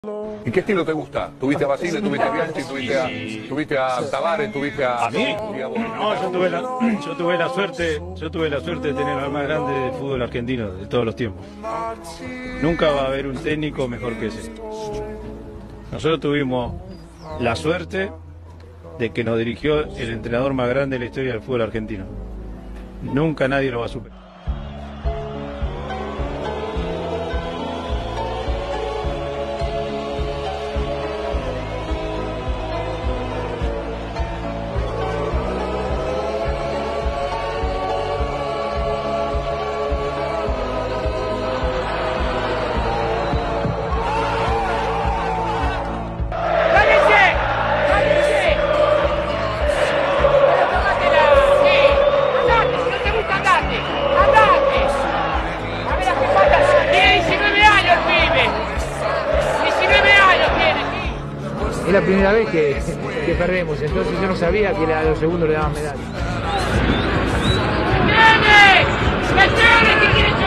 ¿Y qué estilo te gusta? ¿Tuviste a Basile, tuviste a Bianchi, tuviste a Tavares, tuviste a... ¿A mí? Digamos, No, yo tuve la suerte de tener al más grande del fútbol argentino de todos los tiempos. Nunca va a haber un técnico mejor que ese. Nosotros tuvimos la suerte de que nos dirigió el entrenador más grande de la historia del fútbol argentino. Nunca nadie lo va a superar. Es la primera vez que perdemos, entonces yo no sabía que a los segundos le daban medalla. ¡Que tiene